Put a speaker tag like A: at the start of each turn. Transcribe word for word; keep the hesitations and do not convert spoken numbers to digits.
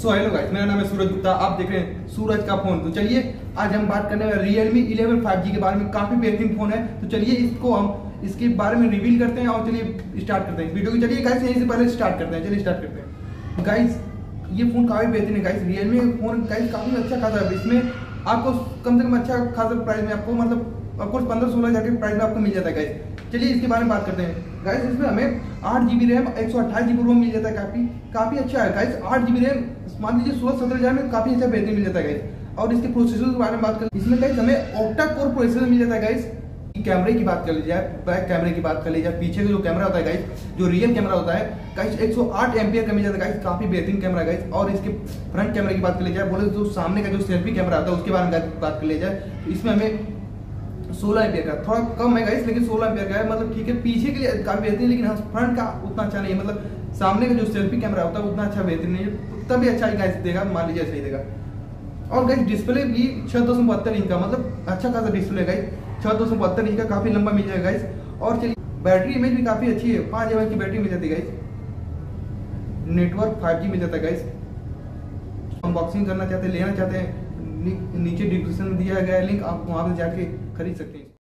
A: So hello guys, मेरा नाम है सूरज गुप्ता। आप देख रहे हैं सूरज का फोन। तो चलिए आज हम बात करने वाले रियलमी इलेवन फाइव जी के बारे में। काफी बेहतरीन फोन है, तो चलिए इसको हम इसके बारे में रिवील करते हैं और चलिए स्टार्ट करते हैं वीडियो की। चलिए गाइस यहीं से पहले स्टार्ट करते हैं। चलिए स्टार्ट करते हैं गाइस। ये फोन काफी बेहतरीन है गाइस। रियलमी फोन गाइस काफी अच्छा खासा है। इसमें आपको कम से कम अच्छा खासा प्राइस में आपको मतलब आपको पंद्रह सोलह हजार के प्राइस में आपको मिल जाता है गाइस। चलिए इसके बारे में बात करते हैं गाइस। इसमें हमें आठ जीबी रैम एक सौ अट्ठाईस जीबी रोम मिल जाता है। काफी काफी अच्छा है गाइस। आठ जीबी रैम मान लीजिए सोलह सत्रह हजार में काफी अच्छा बेहतरीन मिल जाता है गाइस। और इसके प्रोसेसर के बारे में बात करें, इसमें गाइस हमें ऑक्टा कोर प्रोसेसर मिल जाता है गाइस। कैमरे की बात कर ली जाए, बैक कैमरे की बात कर ली जाए, पीछे का जो कैमरा होता है गाइस, जो रियल कैमरा होता है गाइस, एक सौ आठ एमपीआर का मिल जाता है गाइस। काफी बेहतरीन कैमरा गाइस। और इसके फ्रंट कैमरे की बात कर ली जाए, बोले जो सामने का जो सेल्फी कैमरा आता है उसके बारे में बात कर ली जाए, इसमें हमें सोलह एमपीआर का थोड़ा कम है गाइस, लेकिन सोलह एमपीआर का है। मतलब ठीक है, पीछे के लिए काफी बेहतरीन, लेकिन हाँ फ्रंट का उतना अच्छा नहीं है। मतलब सामने का जो सेल्फी कैमरा होता है उतना अच्छा बेहतरीन नहीं है। तभी अच्छा ही गाइस देगा, मान लीजिए सही देगा। और गाइस डिस्प्ले भी छह दशमलव बहत्तर इंच का, मतलब अच्छा खासा डिस्प्ले गाइस। छह दशमलव बहत्तर इंच का काफी लंबा मिल जाएगा गाइस। और चलिए बैटरी इमेज भी काफी अच्छी है, पांच एमएच की बैटरी मिल जाती है गाइस। नेटवर्क फाइव जी मिल जाता है गाइस। अनबॉक्सिंग करना चाहते हैं, लेना चाहते हैं, नीचे डिस्क्रिप्शन में दिया गया है लिंक, आप वहां पर जाके खरीद सकते हैं।